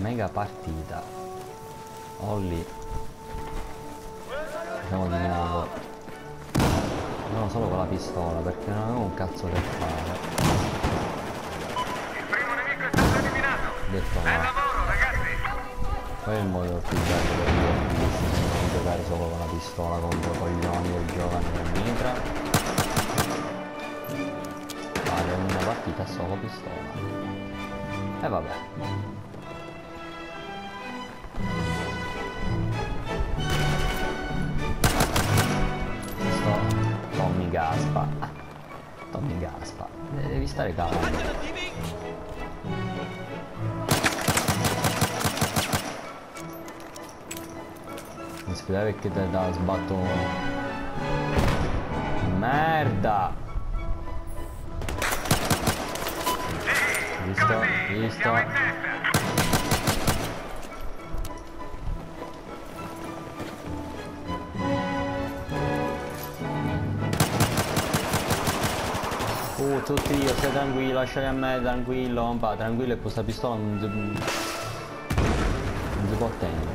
mega partita. Olli. Andiamo di nuovo. No, solo con la pistola perché non avevo un cazzo per fare. Il primo nemico è stato eliminato. Detto Bel no. lavoro, ragazzi. Qual è il modo più bello per di giocare solo con la pistola contro coglioni che giocano in mitra? Fare una partita solo pistola. E vabbè. Tommy Gaspa. Tommy Gaspa. Devi stare calmo. Mi spiegare perché te da sbatto. Merda! Visto? Visto? Tutti io, stai tranquillo, lasciali a me, tranquillo, non va, tranquillo, e questa pistola non si può tenere.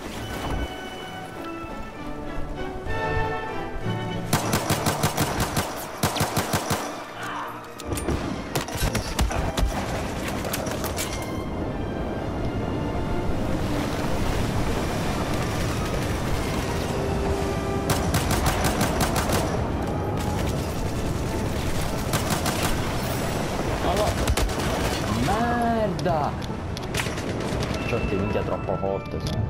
Merda! Ciotti minchia troppo forte, sai.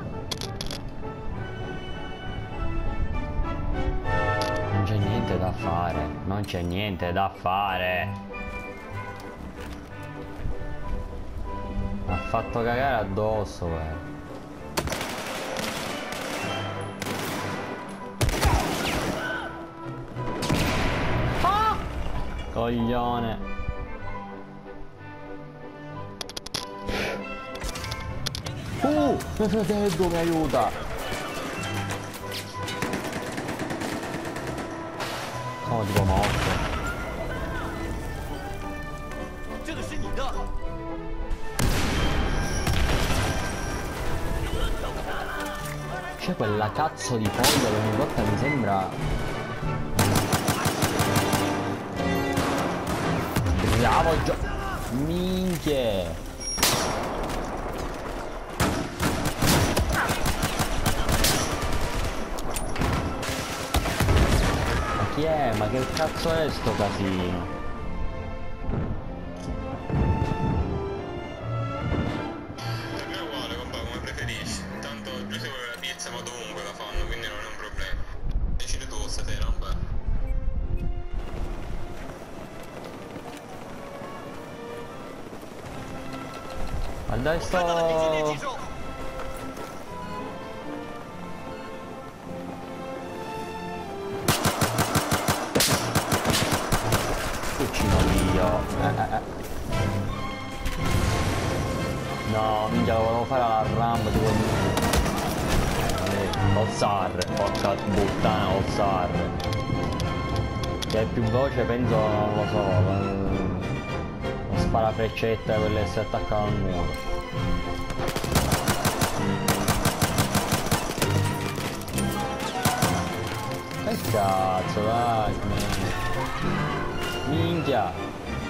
Non c'è niente da fare, non c'è niente da fare. Ha fatto cagare addosso, Ah! Coglione. Mio fratello mi aiuta! Sono tipo morto. C'è quella cazzo di foglia che ogni volta mi sembra. Bravo minchie! Chi è? Ma che cazzo è sto casino? Per me è uguale, compà, come preferisci. Tanto il preso con la pizza, ma dovunque la fanno, quindi non è un problema. Decidi tu stasera, non va. Ma dai sto. No, minchia, lo volevo fare alla Rambo tipo Ozzar, porca puttana Ozzar. Che è più veloce penso, non lo so, lo sparafreccetta quelle che si attaccano al muro. Che cazzo, dai, minchia.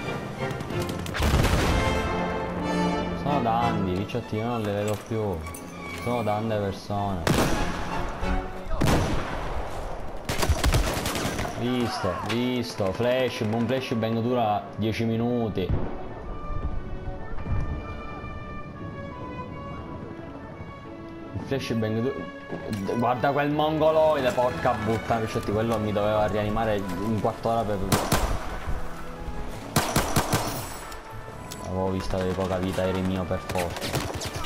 Sono danni, i picciottini non le vedo più. Sono tante persone. Visto, flash, un flash bang dura 10 minuti. Il flash bang dura. Guarda quel mongoloide, porca puttana, picciotti, quello mi doveva rianimare un quarto d'ora per. Avevo visto avevi poca vita, eri mio per forza.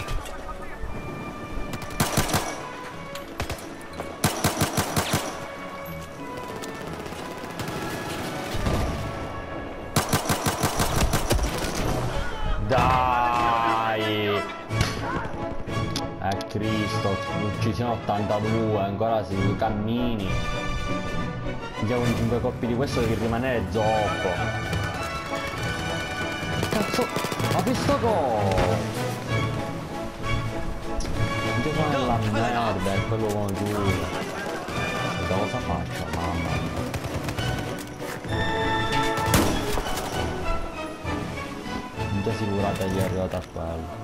Dai! Cristo, uccisione 82, ancora si cammini. Già con 5 colpi di questo devi rimanere zoppo. Cazzo, ma visto go? merda, è quello con giù. Da cosa faccio? Mamma mia. Non già sicurata gli è arrivata a quello.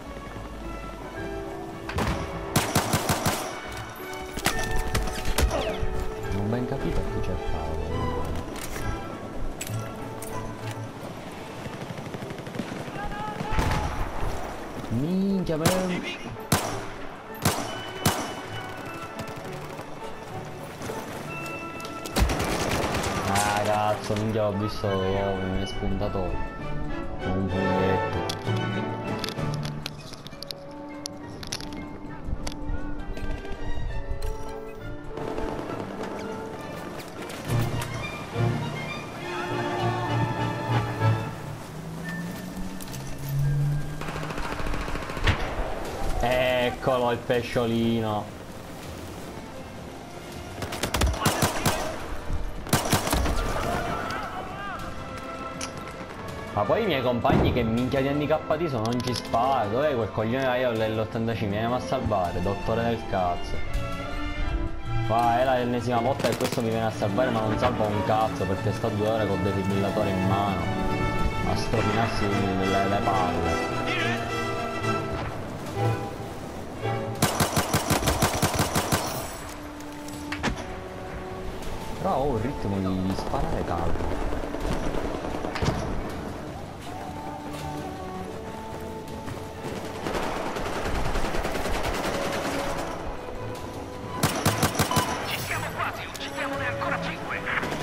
Non ho ben capito che cercavo. Minchia, ah cazzo, minchia, l'ho visto, mi è spuntato un funghetto. Eccolo il pesciolino. Ma poi i miei compagni che minchia di handicappati sono, non ci spara. Dov'è quel coglione là io l'85? Viene a salvare, dottore del cazzo. Qua è l'ennesima volta che questo mi viene a salvare, ma non salva un cazzo perché sta 2 ore col defibrillatore in mano a stropinarsi le palle. Però ho il ritmo di sparare calmo. Ci siamo quasi, uccidiamone ancora 5.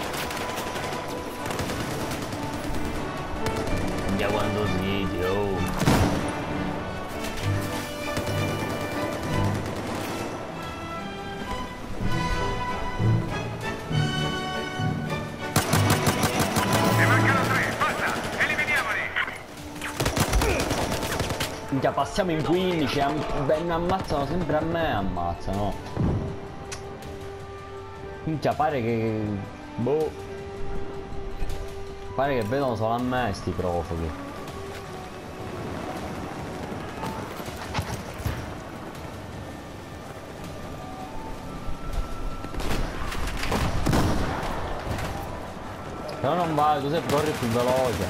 Già quando siti, oh. Minchia, passiamo in 15, mi ammazzano sempre a me, ammazzano. Minchia, pare che... boh. Pare che vedono solo a me sti profughi. Però non vale, tu sei corri più veloce.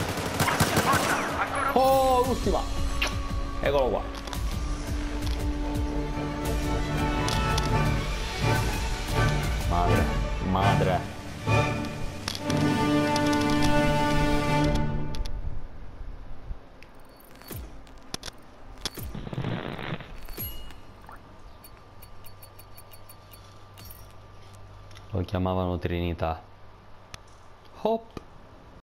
Oh, l'ultima! Eccolo qua. Madre, madre. Lo chiamavano Trinità. Hop.